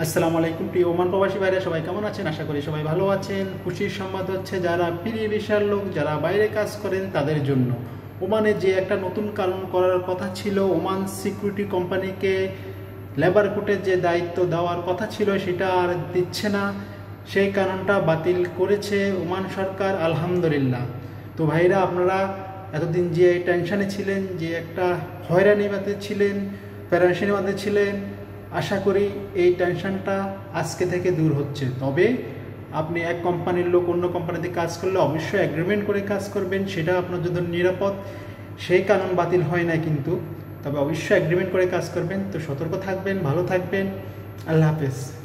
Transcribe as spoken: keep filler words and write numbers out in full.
আসসালামু আলাইকুম প্রিয় ওমান প্রবাসী ভাইরা, সবাই কেমন আছেন? আশা করি সবাই ভালো আছেন। খুশির সংবাদ হচ্ছে যারা পিরিয় ভিসার লোক, যারা বাইরে কাজ করেন তাদের জন্য ওমানে যে একটা নতুন কানুন করার কথা ছিল, ওমান সিকিউরিটি কোম্পানিকে লেবার কোর্টের যে দায়িত্ব দেওয়ার কথা ছিল সেটা আর দিচ্ছে না। সেই কানুনটা বাতিল করেছে ওমান সরকার, আলহামদুলিল্লাহ। তো ভাইরা, আপনারা এতদিন যে টেনশনে ছিলেন, যে একটা হয়রানি বাদে ছিলেন, প্যারেশানির মধ্যে ছিলেন, আশা করি এই টেনশনটা আজকে থেকে দূর হচ্ছে। তবে আপনি এক কোম্পানির লোক অন্য কোম্পানিতে কাজ করলে অবশ্যই এগ্রিমেন্ট করে কাজ করবেন, সেটা আপনার জন্য নিরাপদ। সেই কানুন বাতিল হয় না কিন্তু, তবে অবশ্যই এগ্রিমেন্ট করে কাজ করবেন। তো সতর্ক থাকবেন, ভালো থাকবেন। আল্লাহ হাফেজ।